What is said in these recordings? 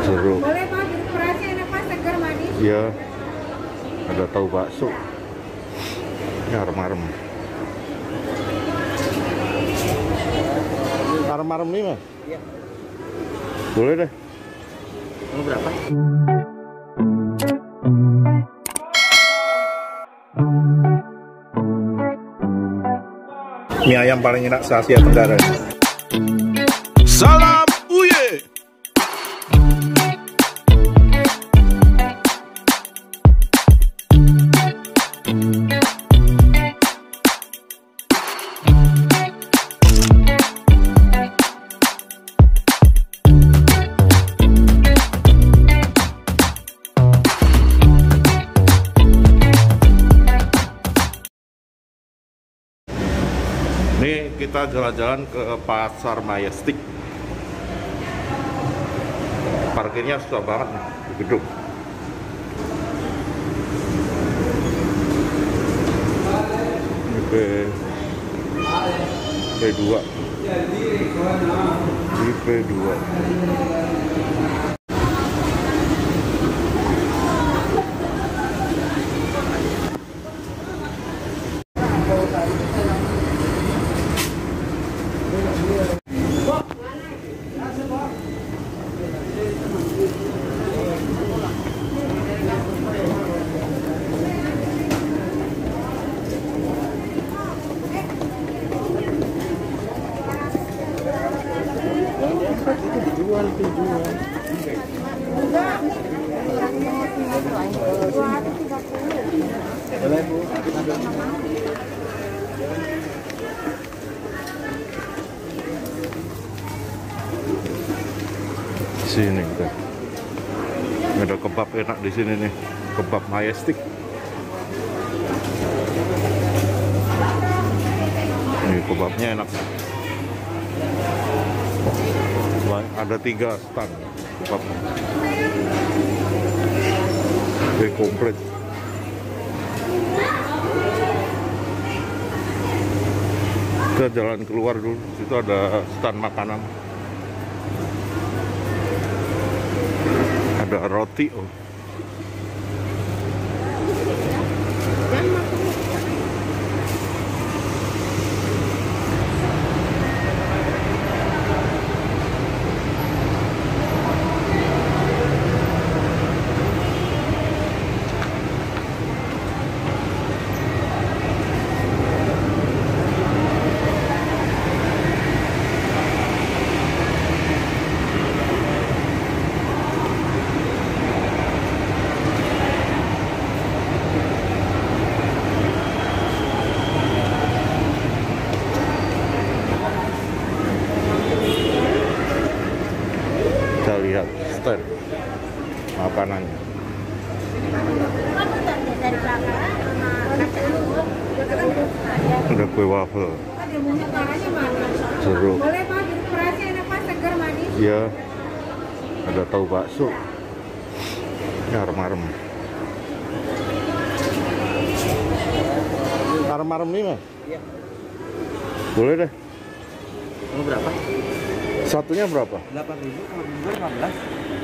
Jeruk. Boleh Pak, berasnya enak Pak, segar manis. Iya. Ada tahu bakso. Ini arem-arem. Arem-arem nih, Mas? Iya. Boleh deh. Mau berapa? Mie ayam paling enak se-Asia Tenggara. Salam Uye. Ini kita jalan-jalan ke Pasar Majestic. Parkirnya susah banget nih di gedung. Ini P2. Ini P2. Sini kita. Ada kebab enak di sini nih, kebab Majestic. Ini kebabnya enak. Ada 3 stand kebab. Ini komplit. Kita jalan keluar dulu. Situ ada stand makanan. Ada roti. Oh. Kita lihat stand makanannya. Ada kue waffle, jeruk. Boleh Pak, berasnya enak Pak, segar manis. Iya. Ada tahu bakso. Ini arem-arem. Arem-arem nih, Mas? Iya. Boleh deh. Mau berapa? Satunya berapa? 8.000, kalau bungkus 15.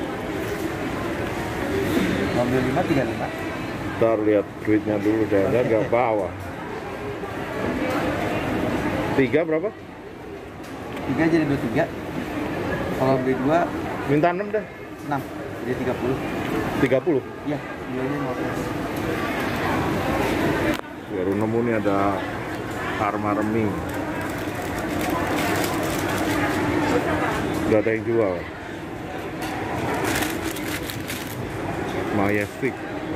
Mau ambil 5, 35. Ntar lihat duitnya dulu, jangan nggak bawa. 3 berapa? 3 jadi 23. Kalau beli 2, Minta 6 deh. 6. Jadi 30. 30. Iya, bilangnya 15. Baru nemu nih ada arem-arem mie. Gak ada yang jual. Majestic.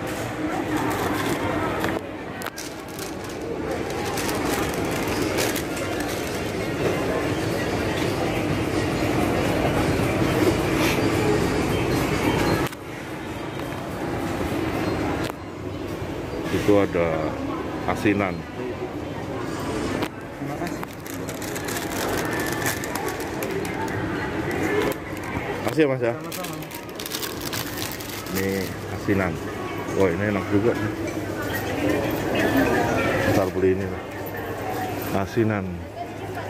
Itu ada asinan. Terima kasih. Makasih ya Mas ya. Sama-sama. Ini asinan. Wah ini enak juga nih. Ntar beli ini. Asinan.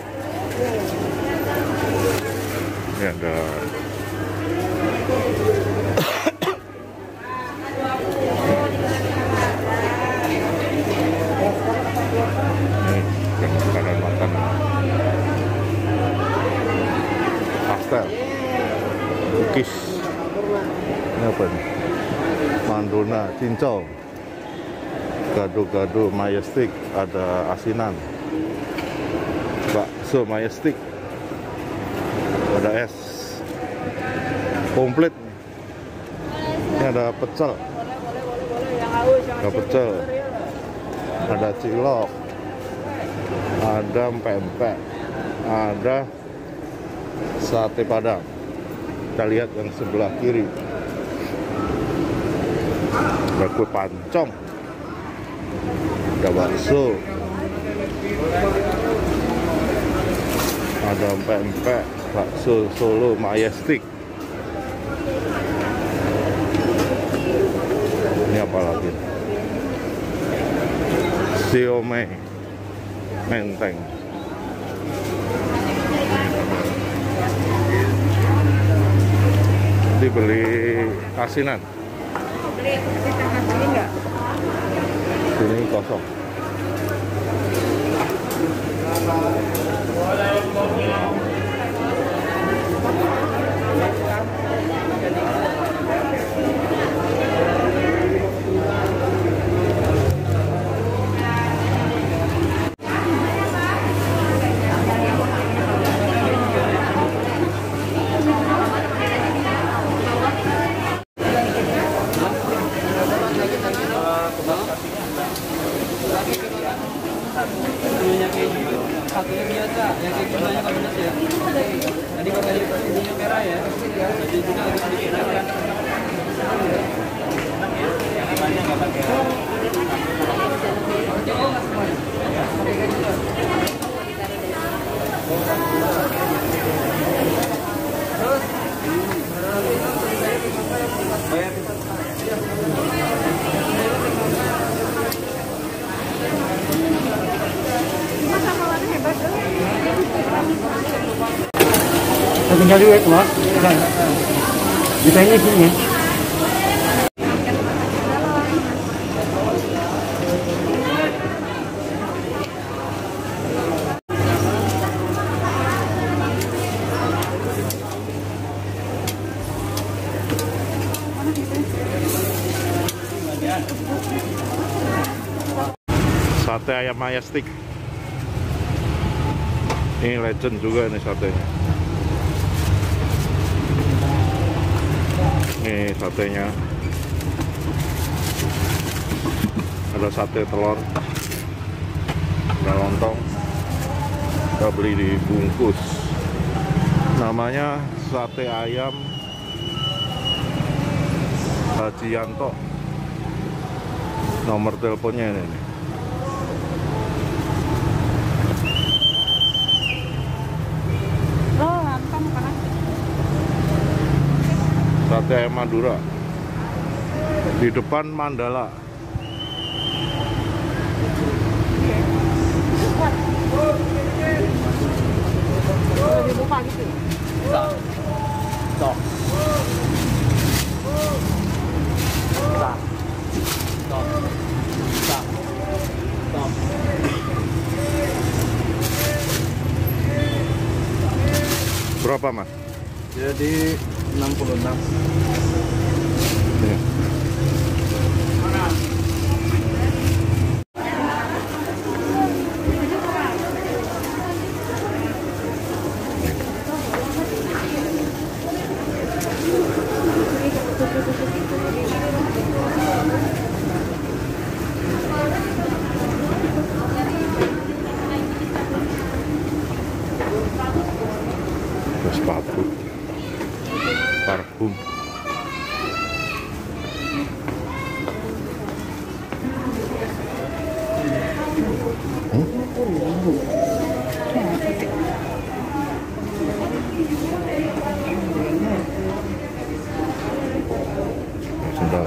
Ini ada Cookies. Ini apa nih? Mandona, cincau, gado-gado Majestic, ada asinan, bakso Majestic, ada es, komplit. Ini ada pecel, ada cilok, ada empek-empek, ada sate padang. Kita lihat yang sebelah kiri, ada kue pancong, ada bakso, ada empek-empek, bakso Solo Majestic. Ini apa lagi? Siomay Menteng. Dibeli asinan. Beli, kita ngasih enggak? Ini kosong. Satunya biasa, yang kayak gimana kalau minus ya? Tadi kalau tadi ininya merah ya, jadi juga agak sedikit merah. Namanya nggak pakai. Tinggal duit Mas. Bisa ini sini. Sate ayam Majestic. Ini legend juga nih satenya. Ini satenya. Ada sate telur, ada lontong. Kita beli dibungkus. Namanya sate ayam Haji Yanto. Nomor teleponnya ini nih. Sate ayam Madura di depan Mandala. Dibuka gitu. Stop. Stop. Stop. Stop. Stop. Berapa Mas? Jadi 66. Nih. Sepatu, parfum. Sudah.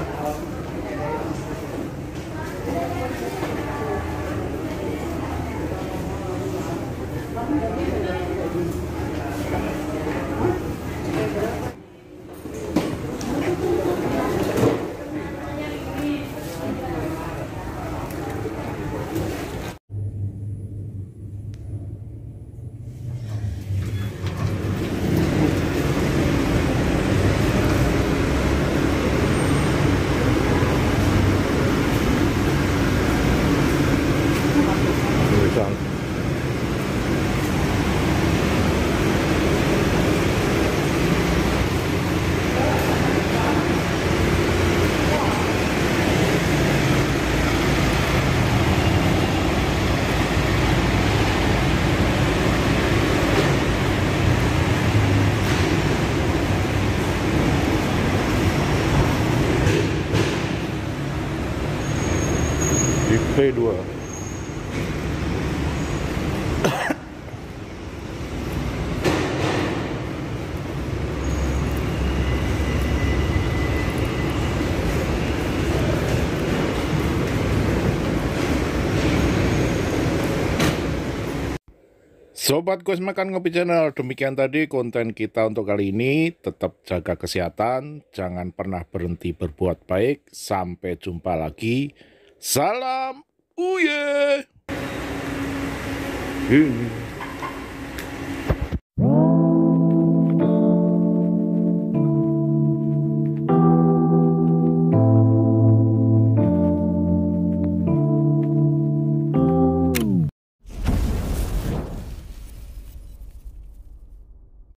P2. Sobat Goes Makan Ngopi Channel, demikian tadi konten kita untuk kali ini. Tetap jaga kesehatan, jangan pernah berhenti berbuat baik. Sampai jumpa lagi. Salam uye.